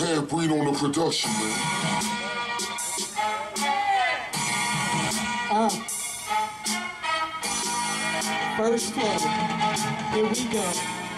Half Breed on the production, man. First flow. Here we go.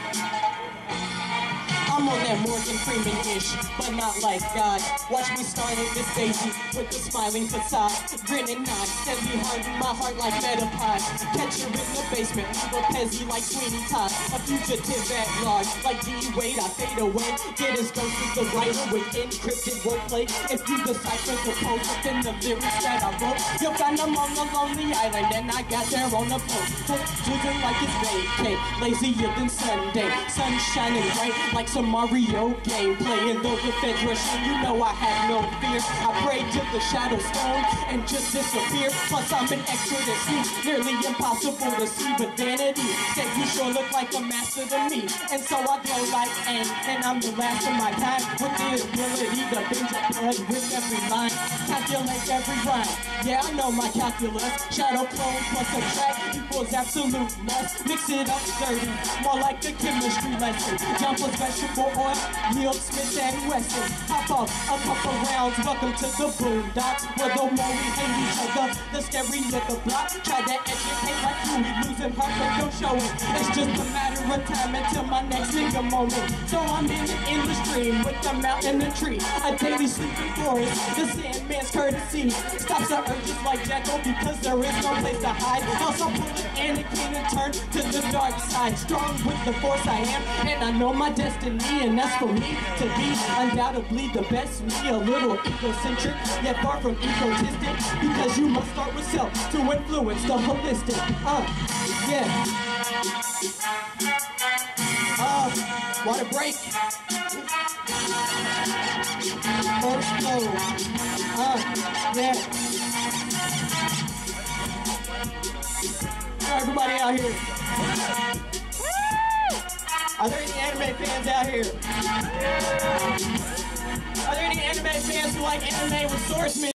I'm on that Morgan Freeman-ish, but not like God. Watch me starting this daisy with a smiling facade. Grinning nod, steadily hardening my heart like Metapod. Catch her in the basement, leave a Pezzy like Sweeney Todd. A fugitive at large, like D-Wade, I fade away. Get his ghost as the writer with encrypted wordplay. If you decipher the post within the lyrics that I wrote, you'll find them on a lonely island, and I got there on the post. Choosing like it's vacay, lazier than Sunday. Sun shining bright like some Mario game, playing though the feds rushing, you know I have no fear. I pray to the shadow stone and just disappear. Plus I'm an extra to see, nearly impossible to see, but vanity said you sure look like a master to me. And so I glow like Aang, and I'm the last of my kind, with the ability to binge a blood with every line, calculate every rhyme. Yeah, I know my calculus. Shadow clone plus subtract equals absolute must. Mix it up dirty, more like a chemistry lesson. Jump a vegetable oil, yield Smith and Wesson. Hop off a couple rounds, welcome to the boondocks, where the more we hate each other, the scarier the block. Try to educate like you, we losing heart, but don't show it. It's just a matter of time until my next nigga moment. So I'm in an endless dream with the mountain and the tree, a daily sleeping forest, the Sandman's courtesy stops the urges like Jekyll because there is no place to hide. Also pull an Anakin and turn to the dark side. Strong with the force I am, and I know my destiny, and that's for me to be undoubtedly the best me. A little egocentric, yet far from egotistic, because you must start with self to influence the holistic. Yeah. Water break. First flow. Yeah. Everybody out here. Are there any anime fans out here? Are there any anime fans who like anime with Swordsman?